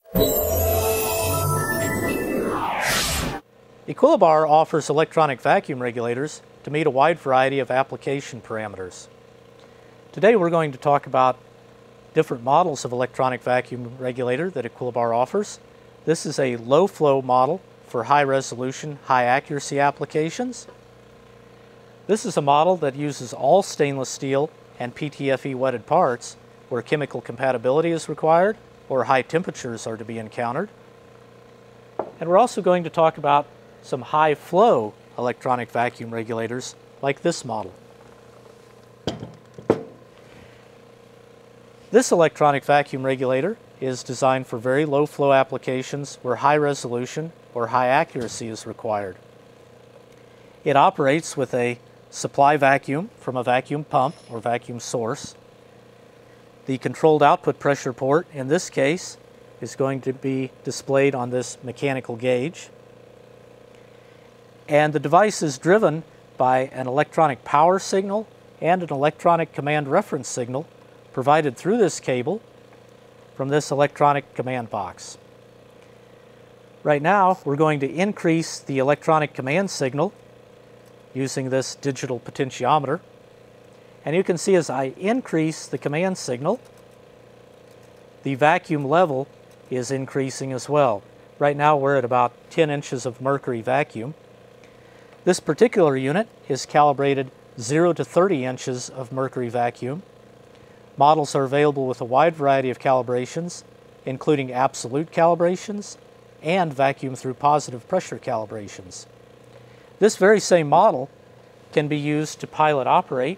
Equilibar offers electronic vacuum regulators to meet a wide variety of application parameters. Today we're going to talk about different models of electronic vacuum regulator that Equilibar offers. This is a low flow model for high resolution, high accuracy applications. This is a model that uses all stainless steel and PTFE wetted parts where chemical compatibility is required or high temperatures are to be encountered. And we're also going to talk about some high flow electronic vacuum regulators like this model. This electronic vacuum regulator is designed for very low flow applications where high resolution or high accuracy is required. It operates with a supply vacuum from a vacuum pump or vacuum source. The controlled output pressure port in this case is going to be displayed on this mechanical gauge. And the device is driven by an electronic power signal and an electronic command reference signal provided through this cable from this electronic command box. Right now, we're going to increase the electronic command signal using this digital potentiometer. And you can see as I increase the command signal, the vacuum level is increasing as well. Right now, we're at about 10 inches of mercury vacuum. This particular unit is calibrated 0 to 30 inches of mercury vacuum. Models are available with a wide variety of calibrations, including absolute calibrations and vacuum through positive pressure calibrations. This very same model can be used to pilot operate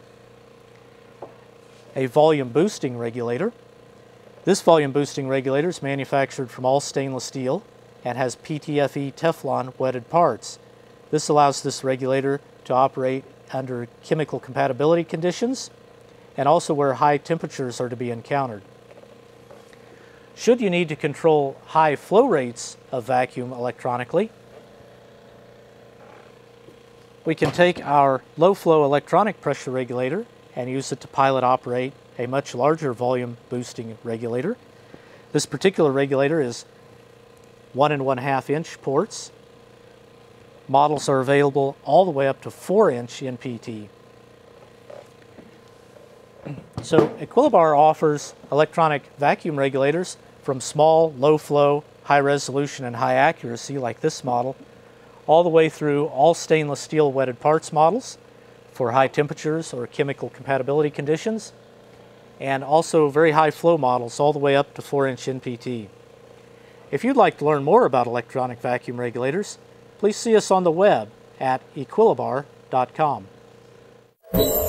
a volume boosting regulator. This volume boosting regulator is manufactured from all stainless steel and has PTFE Teflon wetted parts. This allows this regulator to operate under chemical compatibility conditions and also where high temperatures are to be encountered. Should you need to control high flow rates of vacuum electronically, we can take our low flow electronic pressure regulator and use it to pilot operate a much larger volume boosting regulator. This particular regulator is 1 1/2 inch ports. Models are available all the way up to 4-inch NPT. So Equilibar offers electronic vacuum regulators from small, low flow, high resolution, and high accuracy like this model, all the way through all stainless steel wetted parts models for high temperatures or chemical compatibility conditions, and also very high flow models all the way up to 4-inch NPT. If you'd like to learn more about electronic vacuum regulators, please see us on the web at equilibar.com.